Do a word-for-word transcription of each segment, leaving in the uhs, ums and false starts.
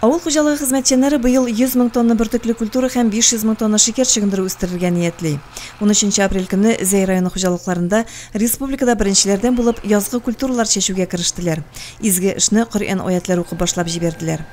Авыл хуҗалыгы хезмәтчәннәре быел йөз мең тонна бөртекле культура һәм биш йөз мең тонна шикәр чыгындыру үстерергә ниятли. он өченче апрель көнне Зәй районы хуҗалыкларында республикада беренчеләрдән булып язгы культуралар чәчүгә керештеләр. Изге эшне Коръән аятлары укып башлап җибәрделәр.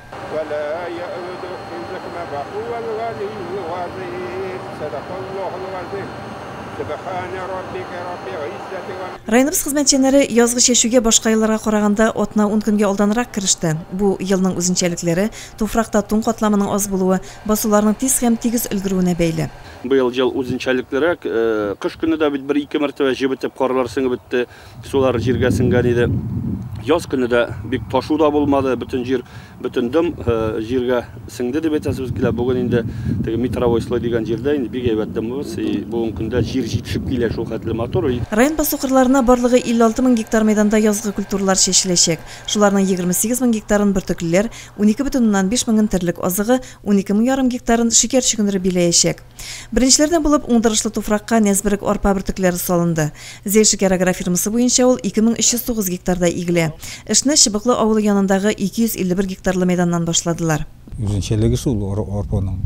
Районыбыз хезмәтчәннәре язгы чәчүгә башка елларга караганда атна ун көнгә алданрак кереште. Бу елның үзенчәлекләре туфракта тун катламының аз булуы, басуларның тиз һәм тигез өлгерүенә бәйле. Быел ел үзенчәлекләрәк, кыш көнендә бит бер-ике мәртәбә җибетеп карлар сеңеп бетте, сулар җиргә сеңгән иде. Яз көнендә бик ташу да булмады, бөтен җир, бөтен дым җиргә сеңде дип әйтәсез килә. Бүген инде теге метровой слой дигән җирдә инде бик әйбәт дым булса, бүген көндә җир җитешеп килә шул хәтле мотор. Район басукырларына барлыгы илле алты мең гектар мәйданда язгы культуралар чәчеләчәк. Шуларның егерме сигез мең гектарын бөртеклеләр, ун ике бөтен уннан биш меңен терлек азыгы, ун ике мең ярым гектарын шикәр чыгындырып биләячәк. Беренчеләрдән булып уңдырышлы туфракка нәзберек арпа бөртекләре салынды. Зәй шикәр агрофирмасы буенча ул ике мең өч йөз тугыз гектарда игелә. Эшне Чыбыклы авылы янындагы ике йөз илле бер гектарлы мәйданнан башладылар. Үзенчәлеге шул арпаның.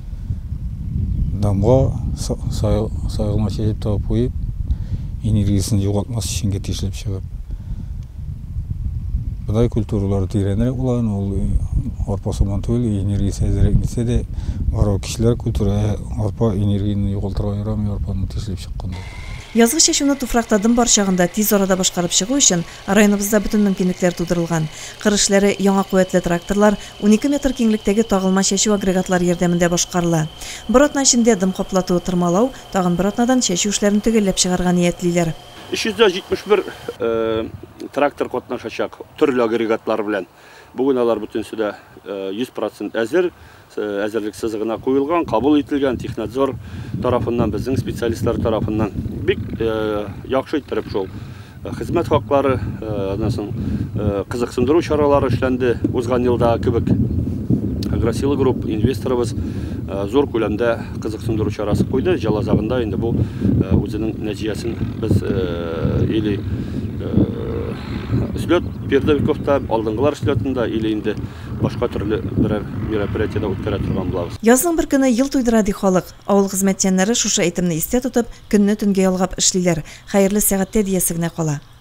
Дамга сайгылма чәчеп табып куеп, энергиясын югалтмас өчен тишелеп чыгып. Будай культуралар тирәнрәк булган, ул арпа сыман түгел, энергиясы әзрәк митсә дә, бары кешеләр культура арпа энергияны югалтырга ярамый, арпаны тишелеп чыкканда. Язгы чәчүне туфракта дым бар чагында тиз арада башкарып чыгу өчен районыбызда бөтен мөмкинлекләр тудырылган. Кыр эшләре яңа куәтле тракторлар ун ике метр киңлектәге тагылма чәчү агрегатлар ярдәмендә башкарыла. Бер атна эчендә дым каплату, тырмалау, тагын бер атнадан чәчү эшләрен төгәлләп чыгарга ниятлиләр. өч йөз җитмеш бер трактор катнашачак төрле агрегатлар белән. Бүген алар бөтенсе дә йөз процент әзер, әзерлек сызыгына куелган, кабул ителгән технадзор тарафыннан, безнең специалистлар тарафыннан бик яхшы иттереп шул хезмәт хаклары, аннан соң кызыксындыру чаралары эшләнде. Узган елда кебек Агросила групп инвесторыбыз зур күләмдә кызыксындыру чарасы куйды. Җыл азагында инде бу үзенең нәтиҗәсен без или слет передовиковта, алдынгылар слетында или инде башка төрле берәр мероприятиедә үткәрә торган булабыз. Язның бер көне ел туйдыра ди халык. Авыл хезмәтчәннәре шушы әйтемне истә тотып, көнне төнгә ялгап эшлиләр. Хәерле сәгатьтә диясе генә кала.